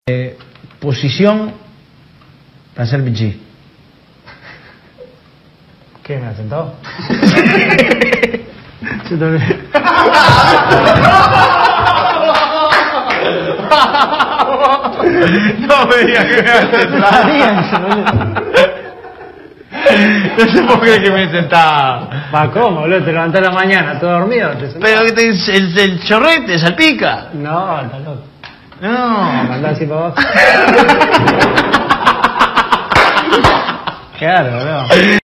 Posición para hacer pichí. ¿Qué? ¿Me has sentado? Yo también. No me digas que me has sentado. No sé por qué que me sentaba. Va, ¿cómo, boludo? Te levantás a la mañana, todo dormido. Pero que el chorrete salpica. No, está loco. No. Mandá así para abajo. Claro, boludo.